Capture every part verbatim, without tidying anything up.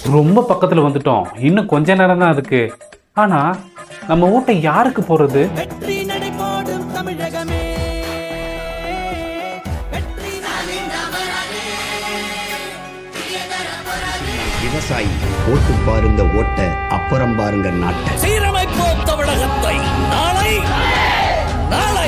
ரொம்ப பக்கத்துல வந்துட்டோம். இன்னும் கொஞ்ச நேரம் தான் இருக்கு. ஆனா நம்ம ஓட்டை யாருக்கு போறது? விவசாயி ஓட்டு பாருங்க ஓட்ட, அப்புறம் பாருங்க நாட்டை. சீரமைப்போ தமிழகத்தை நாளை நாளை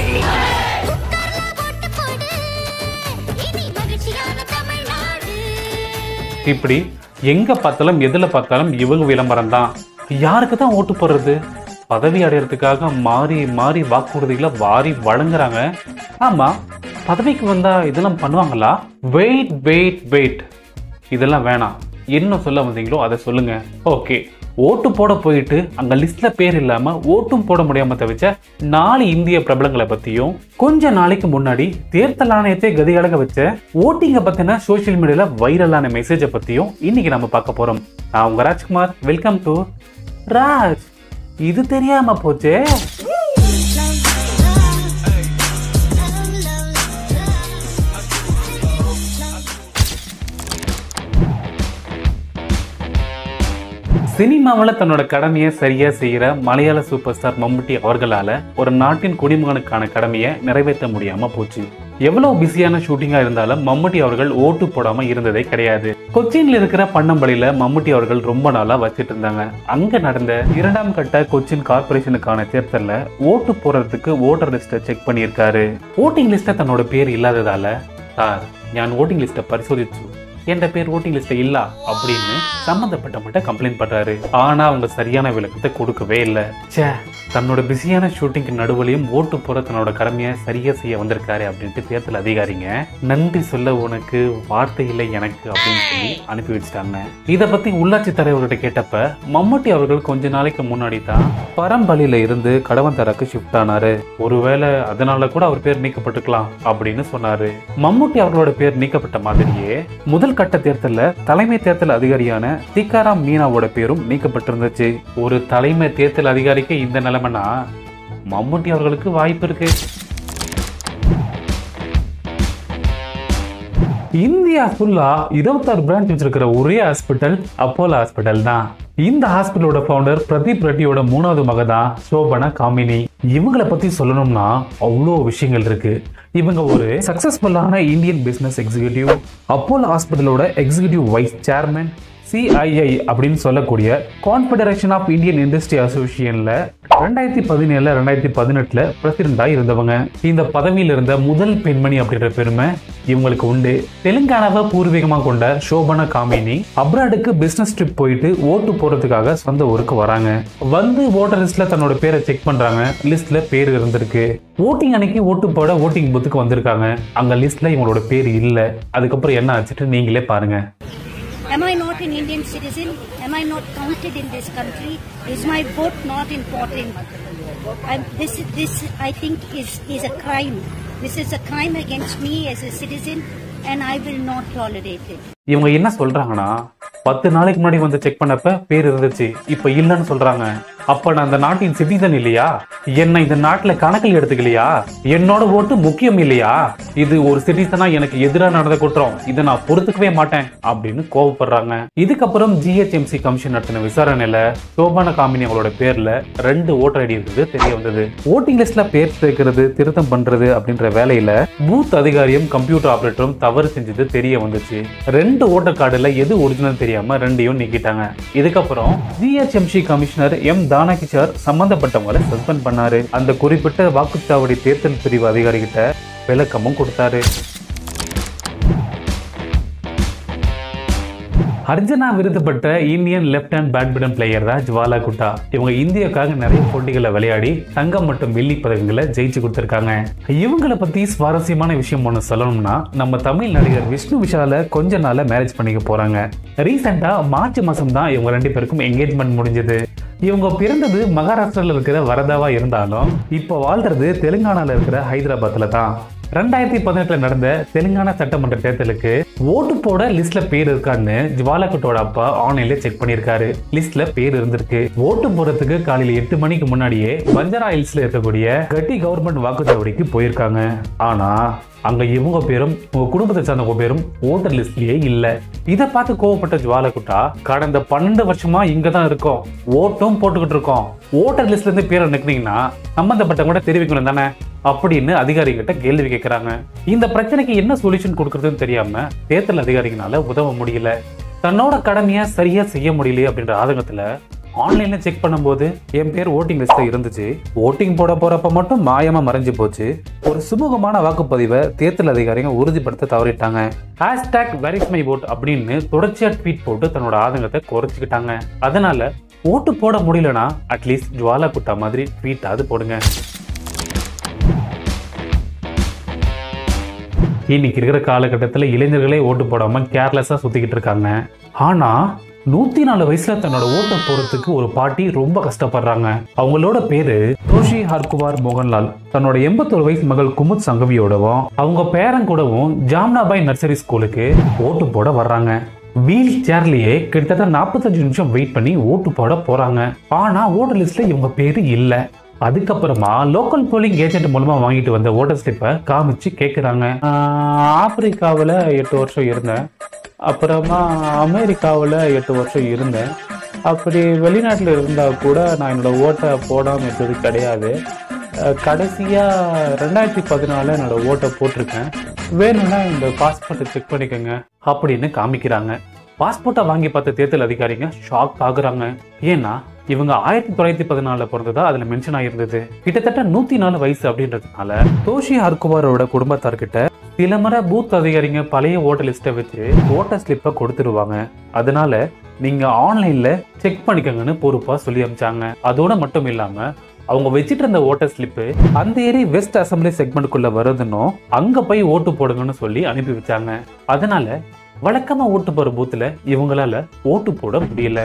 இப்படி எங்க பார்த்தாலும் எதுல பார்த்தாலும் இவங்க விளம்பரம் தான். யாருக்கு தான் ஓட்டு போடுறது? பதவி அடையறதுக்காக மாறி மாறி வாக்குறுதிகளை வாரி வழங்குறாங்க. ஆமா, பதவிக்கு வந்தா இதெல்லாம் பண்ணுவாங்களா? வெயிட் வெயிட் வெயிட் இதெல்லாம் வேணாம். என்ன சொல்ல வந்தீங்களோ அதை சொல்லுங்க. ஓகே, ஓட்டு போட போயிட்டு அங்க லிஸ்ட்ல பேர் இல்லாம ஓட்டும் போட முடியாம தவிச்ச நாலு இந்திய பிரபலங்களை பத்தியும், கொஞ்ச நாளைக்கு முன்னாடி தேர்தல் ஆணையத்தை கதியழக வச்ச ஓட்டிங்க பத்தின சோசியல் மீடியால வைரலான மெசேஜை பத்தியும் இன்னைக்கு நம்ம பார்க்க போறோம். நான் உங்க ராஜ்குமார். Welcome to Raj. இது தெரியாம போச்சே. சினிமாவில் தன்னோட கடமையை சரியா செய்யற மலையாள சூப்பர் ஸ்டார் மம்முட்டி அவர்களால ஒரு நாட்டின் குடிமகனுக்கான கடமையை நிறைவேற்ற முடியாம போச்சு. எவ்வளவு பிஸியான ஷூட்டிங்கா இருந்தாலும் மம்முட்டி அவர்கள் ஓட்டு போடாம இருந்ததே கிடையாது. கொச்சின்ல இருக்கிற பன்னம்பள்ளியில மம்முட்டி அவர்கள் ரொம்ப நாளா வச்சிட்டு இருந்தாங்க. அங்க நடந்த இரண்டாம் கட்ட கொச்சின் கார்பரேஷனுக்கான தேர்தல்ல ஓட்டு போடுறதுக்கு ஓட்டர் லிஸ்ட செக் பண்ணியிருக்காரு. ஓட்டிங் லிஸ்ட தன்னோட பேர் இல்லாததால, சார் நான் ஓட்டிங் லிஸ்ட பரிசோதிச்சு என்ற பேர் ஓட்டிங் லிஸ்ட்ல இல்ல அப்படின்னு சம்பந்தப்பட்ட மட்டும் கம்ப்ளைண்ட் பண்றாரு. ஆனா அவங்க சரியான விளக்கத்தை கொடுக்கவே இல்லை. சே, தன்னோட பிஸியான ஷூட்டிங்க்கு நடுவுலையும் ஓட்டு போற தன்னோட கடமையை சரியா செய்ய வந்திருக்காரு அப்படின்ட்டு தேர்தல் அதிகாரிங்க நன்றி சொல்ல உனக்கு வார்த்தை இல்லை எனக்கு அப்படின்னு சொல்லி அனுப்பி வச்சுட்டாங்க. இதை பத்தி உள்ளாட்சி தலைவர்கிட்ட கேட்டப்ப மம்முட்டி அவர்கள் கொஞ்ச நாளைக்கு முன்னாடி தான் பரம்பள்ளியில இருந்து கடவந்தராக்கு ஷிஃப்ட் ஆனாரு. ஒருவேளை அதனால கூட அவர் பேர் நீக்கப்பட்டிருக்கலாம் அப்படின்னு சொன்னாரு. மம்முட்டி அவர்களோட பேர் நீக்கப்பட்ட மாதிரியே முதல் கட்ட தேர்தல்ல தலைமை தேர்தல் அதிகாரியான திகாராம் மீனாவோட பேரும் நீக்கப்பட்டிருந்துச்சு. ஒரு தலைமை தேர்தல் அதிகாரிக்கு இந்த நிலைமைனா மம்முட்டி அவர்களுக்கு வாய்ப்பு இருக்கு. இந்தியா ஃபுல்லா இருபத்தாறு பிரான்ச் வச்சிருக்கிற ஒரே ஹாஸ்பிட்டல் அப்போலோ ஹாஸ்பிட்டல் தான். இந்த ஹாஸ்பிட்டலோட ஃபவுண்டர் பிரதீப் ரெட்டியோட மூணாவது மக தான் சோபனா காமினி. இவங்களை பத்தி சொல்லணும்னா அவ்வளோ விஷயங்கள் இருக்கு. இவங்க ஒரு சக்சஸ்ஃபுல்லான இந்தியன் பிசினஸ் எக்ஸிகியூட்டிவ், அப்போலோ ஹாஸ்பிட்டலோட எக்ஸிகியூட்டிவ் வைஸ் சேர்மன், சிஐஐ அப்படின்னு சொல்லக்கூடிய கான்ஃபெடரேஷன் ஆஃப் இந்தியன் இண்டஸ்ட்ரி அசோசியேஷன்ல ரெண்டாயிரத்தி பதினேழுல ரெண்டாயிரத்தி பதினெட்டுல பிரசிடண்டா இருந்தவங்க. இந்த பதவியில் இருந்த முதல் பெண்மணி அப்படின்ற பெருமை இவங்களுக்கு உண்டு. தெலுங்கானாவை பூர்வீகமாக கொண்ட ஷோபனா காமினி அப்ராடுக்கு பிசினஸ் ட்ரிப் போயிட்டு ஓட்டு போடுறதுக்காக சொந்த ஊருக்கு வராங்க. வந்து ஓட்டர் லிஸ்ட்ல தன்னோட பேரை செக் பண்றாங்க. லிஸ்ட்ல பேர் இருந்திருக்கு. ஓட்டிங் அன்னைக்கு ஓட்டு போட ஓட்டிங் பூத்துக்கு வந்திருக்காங்க. அங்க லிஸ்ட்ல இவங்களோட பேர் இல்ல. அதுக்கப்புறம் என்ன ஆச்சுட்டு நீங்களே பாருங்க. Am I not an Indian citizen? Am I not counted in this country? Is my vote not important? I'm, this, this, I think, is is a crime. This is a crime against me as a citizen, and I will not tolerate it. இவங்க என்ன சொல்றாங்கன்னா, பத்து நாளைக்கு முன்னாடி வந்து check பண்ணப்ப பேர் இருந்துச்சு, இப்ப இல்லன்னு சொல்றாங்க. அப்ப நான் அந்த நாட்டின் சிட்டிசன் இல்லையா? என்ன இந்த நாட்டுல கணக்கில் எடுத்துக்கலையா? என்னோட ஓட்டு முக்கியம் இல்லையா? இது ஒரு சிட்டிசனா எனக்கு எதிராக நடந்த குற்றம். இதை நான் பொறுத்துக்கவே மாட்டேன் அப்படின்னு கோவப்படுறாங்க. இதுக்கப்புறம் ஜிஹெச்எம்சி கமிஷன் நடத்தின விசாரணையில சோபனா காமினி அவங்களோட பேர்ல ரெண்டு ஓட்டர் ஐடி இருக்குது தெரிய வந்தது. ஓட்டிங் லிஸ்ட்ல பேர் சேர்க்கிறது, திருத்தம் பண்றது அப்படின்ற வேலையில பூத் அதிகாரியும் கம்ப்யூட்டர் ஆபரேட்டரும் தவறு செஞ்சது தெரிய வந்துச்சு. ரெண்டு ஓட்டர் கார்டுல எது ஒரிஜினல் தெரியாம ரெண்டையும் நீக்கிட்டாங்க. இதுக்கப்புறம் ஜிஹெச்எம்சி கமிஷனர் எம் தானகிஷார் சம்பந்தப்பட்டவங்களை சஸ்பெண்ட் பண்ணாரு. அந்த குறிப்பிட்ட வாக்குச்சாவடி தேர்தல் பிரிவு அதிகாரி கிட்ட விளக்கமும் கொடுத்தாரு. அர்ஜுனா விருது பெற்ற Indian left hand badminton player தான் ஜுவாலா குட்டா. இவங்க இந்தியாவுக்காக நிறைய போட்டிகளை விளையாடி தங்கம் மற்றும் வெள்ளி பதக்கங்களை ஜெயிச்சு கொடுத்திருக்காங்க. இவங்களை பத்தி சுவாரஸ்யமான விஷயம் ஒன்று சொல்லணும்னா, நம்ம தமிழ் நடிகர் விஷ்ணு விஷால கொஞ்ச நாள மேரேஜ் பண்ணிக்க போறாங்க. ரீசெண்டா மார்ச் மாசம் தான் இவங்க ரெண்டு பேருக்கும் என்கேஜ்மெண்ட் முடிஞ்சது. இவங்க பிறந்தது மகாராஷ்டிரால இருக்கிற வரதாவா இருந்தாலும் இப்ப வாழ்றது தெலுங்கானால இருக்கிற ஹைதராபாத்ல தான். ரெண்டாயிரத்தி பதினெட்டுல நடந்த தெலுங்கானா சட்டமன்ற தேர்தலுக்கு ஓட்டு போட லிஸ்ட்ல பேர் இருக்கான்னு ஜுவாலா குட்டோட அப்பா ஆன்லைன்ல செக் பண்ணிருக்காரு. லிஸ்ட்ல பேர் இருந்திருக்கு. ஓட்டு போறதுக்கு காலையில எட்டு மணிக்கு முன்னாடியே பஞ்சாரா ஹில்ஸ்ல இருக்கக்கூடிய கட்டி கவர்மெண்ட் வாக்குச்சாவடிக்கு போயிருக்காங்க. ஆனா அங்க இவங்க பேரும் உங்க குடும்பத்தை சார்ந்தவங்க பேரும் ஓட்டர் லிஸ்ட்லயே இல்ல. இதை பார்த்து கோவப்பட்ட ஜுவாலா குட்டா, கடந்த பன்னெண்டு வருஷமா இங்கதான் இருக்கோம், ஓட்டும் போட்டுக்கிட்டு இருக்கோம், ஓட்டர் லிஸ்ட்ல இருந்து பேரை நிக்கிறீங்கன்னா சம்பந்தப்பட்டவங்க தெரிவிக்கணும் தானே அப்படின்னு அதிகாரிகிட்ட கேள்வி கேட்கிறாங்க. இந்த பிரச்சனைக்கு என்ன சொல்யூஷன் கொடுக்கறதுன்னு தெரியாம தேர்தல் அதிகாரிகளால உதவ முடியல. தன்னோட கடமையை சரியா செய்ய முடியல அப்படின்ற ஆதங்கத்துல ஆன்லைன்ல செக் பண்ணும்போது என் பேர் ஓட்டிங் லிஸ்ட்ல இருந்துச்சு. ஓட்டிங் போட போறப்ப மட்டும் மாயமா மறைஞ்சு போச்சு. ஒரு சுமூகமான வாக்குப்பதிவை தேர்தல் அதிகாரிகள் உறுதிப்படுத்த தவறிட்டாங்க. ஹேஷ்டாக் வெரிஃபை மை வோட் அப்படின்னு தொடர்ச்சியா ட்வீட் போட்டு தன்னோட ஆதங்கத்தை குறைச்சிக்கிட்டாங்க. அதனால ஓட்டு போட முடியலனா அட்லீஸ்ட் ஜுவாலா குட்டா மாதிரி ட்வீட்டாவது போடுங்க. இன்னைக்கு இருக்கிற காலகட்டத்தில் இளைஞர்களே ஓட்டு போடாம கேர்லெஸ்ஸா சுத்திக்கிட்டு இருக்காங்க. ஆனா நூத்தி நாலு வயசுல தன்னோட ஓட்டை போறதுக்கு ஒரு பாட்டி ரொம்ப கஷ்டப்படுறாங்க. அவங்களோட பேரு டோஷி ஹர்குவார் மோகன்லால். தன்னோட எண்பத்தொரு வயசு மகள் குமுத் சங்கவியோடவும் அவங்க பேரன் கூடவும் ஜாம்னாபாய் நர்சரி ஸ்கூலுக்கு ஓட்டு போட வர்றாங்க. வீல் சேர்லயே கிட்டத்தட்ட நாற்பத்தஞ்சு நிமிஷம் வெயிட் பண்ணி ஓட்டு போட போறாங்க. ஆனா ஓட்டர் லிஸ்ட்ல இவங்க பேரு இல்ல. அதுக்கப்புறமா லோக்கல் போலிங் ஏஜென்ட் மூலமா வாங்கிட்டு வந்த ஓட்டர் ஸ்லிப்பை காமிச்சு கேட்குறாங்க. ஆப்பிரிக்காவில் எட்டு வருஷம் இருந்தேன், அப்புறமா அமெரிக்காவில் எட்டு வருஷம் இருந்தேன், அப்படி வெளிநாட்டில் இருந்தால் கூட நான் என்னோட ஓட்டை போடாமல் இருந்தது கிடையாது. கடைசியாக ரெண்டாயிரத்தி பதினாலு என்னோட ஓட்டை போட்டிருக்கேன், வேணும்னா இந்த பாஸ்போர்ட்டை செக் பண்ணிக்கோங்க அப்படின்னு காமிக்கிறாங்க. பாஸ்போர்ட்டை வாங்கி பார்த்த தேர்தல் அதிகாரிங்க ஷாக் ஆகுறாங்க. ஏன்னா இவங்க ஆயிரத்தி தொள்ளாயிரத்தி பதினாலுல பிறந்ததா அதுல மென்ஷன் ஆயிருந்தது. கிட்டத்தட்ட நூத்தி நாலு வயசு அப்படின்றதுனால டோஷி ஹர்குவாரோட குடும்பத்தார்கிட்ட சில முறை பூத் அதிகாரிங்க பழைய ஓட்டர் லிஸ்ட்டை வச்சு ஓட்டர் ஸ்லிப்பை கொடுத்துருவாங்க. அதனால நீங்க ஆன்லைன்ல செக் பண்ணிக்கங்கன்னு பொறுப்பா சொல்லி அனுப்பிச்சாங்க. அதோட மட்டும் இல்லாம அவங்க வச்சுட்டு இருந்த ஓட்டர் ஸ்லிப்பு அந்த ஏரியா வெஸ்ட் அசம்பிளி செக்மெண்ட்டுக்குள்ள வருதுன்னு அங்க போய் ஓட்டு போடுங்கன்னு சொல்லி அனுப்பி வச்சாங்க. அதனால வழக்கமா ஓட்டு போற பூத்துல இவங்களால ஓட்டு போட முடியல.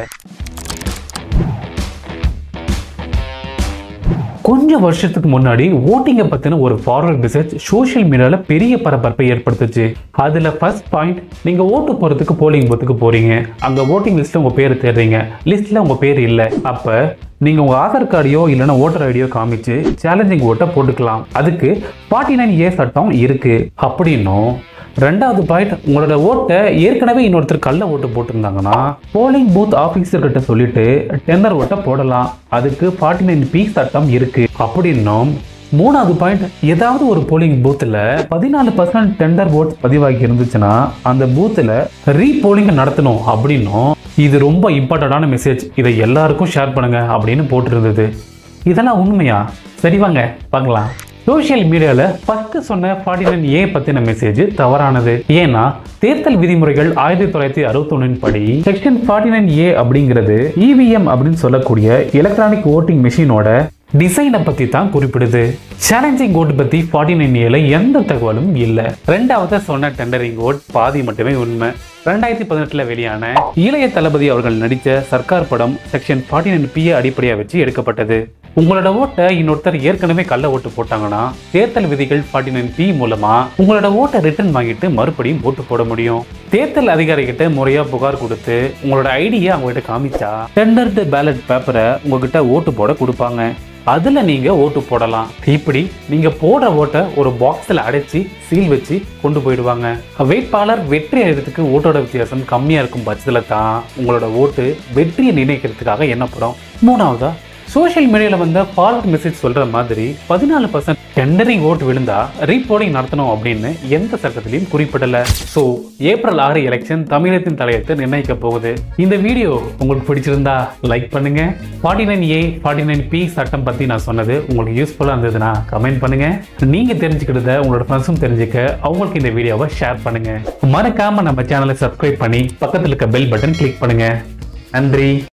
கொஞ்சம் வருஷத்துக்கு முன்னாடி ஓட்டிங்கை பத்தின ஒரு ஃபார்வர்ட் மெசேஜ் சோசியல் மீடியால பெரிய பரபரப்பை ஏற்படுத்துச்சு. அதுல ஃபர்ஸ்ட் பாயிண்ட், நீங்க ஓட்டு போறதுக்கு போலிங் பூத்துக்கு போறீங்க, அங்க ஓட்டிங் லிஸ்ட்ல உங்க பேர் தேடுறீங்க, லிஸ்ட்ல உங்க பேர் இல்ல. அப்ப நீங்க உங்க ஆதார் கார்டையோ இல்லைன்னா ஓட்டர் ஐடியோ காமிச்சு சேலஞ்சிங் ஓட்டை போட்டுக்கலாம். அதுக்கு ஃபார்ட்டி நைன் ஏ சட்டம் இருக்கு அப்படின்னும். ரெண்டாவது பாயிண்ட், உங்களோட ஓட்டை ஏற்கனவே இன்னொருத்தர் கள்ள ஓட்டு போட்டிருந்தாங்கன்னா போலிங் பூத் ஆபீசர் கிட்ட சொல்லிட்டு டெண்டர் ஓட்டை போடலாம். அதுக்கு ஃபார்ட்டி நைன் பி சட்டம் இருக்கு அப்படின்னும். மூணாவது பாயிண்ட், ஏதாவது ஒரு போலிங் பூத்துல பதினாலு பர்சன்ட் டெண்டர் ஓட் பதிவாகி இருந்துச்சுன்னா அந்த பூத்துல ரீபோலிங் நடத்தணும் அப்படின்னும். இது ரொம்ப இம்பார்ட்டன்டான மெசேஜ், இதை எல்லாருக்கும் ஷேர் பண்ணுங்க அப்படின்னு போட்டு இருந்தது. இதெல்லாம் உண்மையா? சரி வாங்க பார்க்கலாம். சோசியல் மீடியால ஃபர்ஸ்ட் சொன்ன ஃபார்ட்டி நைன் ஏ பத்தின மெசேஜ் தவறானது. ஏன்னா தேர்தல் விதிமுறைகள் ஆயிரத்தி தொள்ளாயிரத்தி அறுபத்தி ஒன்னின் படி செக்ஷன் ஃபார்ட்டி நைன் ஏ அப்படிங்கிறது இவிஎம் அப்படின்னு சொல்லக்கூடிய எலக்ட்ரானிக் ஓட்டிங் மெஷினோட டிசைனை பத்தி தான் குறிப்பிடுது. சேலஞ்சிங் ஓட் பத்தி ஃபார்ட்டி நைன் ஏல எந்த தகவலும் இல்ல. ரெண்டாவது சொன்ன டெண்டரிங் ஓட் பாதி மட்டுமே உண்மை. ரெண்டாயிரத்தி பதினெட்டுல வெளியான இளைய தளபதி அவர்கள் நடித்த சர்க்கார் படம் செக்ஷன் ஃபார்ட்டி நைன் பி அடிப்படையா வச்சு எடுக்கப்பட்டது. உங்களோட ஓட்டை இன்னொருத்தர் ஏற்கனவே கள்ள ஓட்டு போட்டாங்கன்னா தேர்தல் விதிகள் ஃபார்ட்டி நைன் பி மூலமா உங்களோட ஓட்டை ரிட்டர்ன் வாங்கிட்டு மறுபடியும் ஓட்டு போட முடியும். தேர்தல் அதிகாரி கிட்ட முறையா புகார் கொடுத்து உங்களோட ஐடியா அவங்ககிட்ட காமிச்சா டெண்டர்டு பேலட் பேப்பரை உங்ககிட்ட ஓட்டு போட கொடுப்பாங்க. அதுல நீங்க ஓட்டு போடலாம். இப்படி நீங்க போடுற ஓட்டை ஒரு பாக்ஸ்ல அடைச்சி சீல் வச்சு கொண்டு போயிடுவாங்க. வேட்பாளர் வெற்றி அடைறதுக்கு ஓட்டோட வித்தியாசம் கம்மியா இருக்கும் பட்சத்துல தான் உங்களோட ஓட்டு வெற்றியை நிர்ணயிக்கிறதுக்காக எண்ணப்படும். மூணாவதா, சோசியல் மீடியால வந்த ஃபார்வர்ட் மெசேஜ் சொல்ற மாதிரி பதினாலு பர்சன்ட் டெண்டரிங் ஓட்டு விழுந்தா ரீபோலிங் நடத்தணும் அப்படின்னு எந்த சட்டத்திலையும் குறிப்பிடல. சோ ஏப்ரல் ஆறு எலெக்ஷன் தமிழகத்தின் தலையத்தை நிர்ணயிக்க போகுது. இந்த வீடியோ உங்களுக்கு பிடிச்சிருந்தா லைக் பண்ணுங்க. Forty nine A forty nine B சட்டம் பத்தி நான் சொன்னது உங்களுக்கு யூஸ்ஃபுல்லா இருந்ததுன்னா கமெண்ட் பண்ணுங்க. நீங்க தெரிஞ்சுக்கிட்டத உங்களோட ஃப்ரெண்ட்ஸும் தெரிஞ்சுக்க அவங்களுக்கு இந்த வீடியோவை ஷேர் பண்ணுங்க. மறக்காம நம்ம சேனலை சப்ஸ்கிரைப் பண்ணி பக்கத்துல இருக்க பெல் பட்டன் கிளிக் பண்ணுங்க. நன்றி.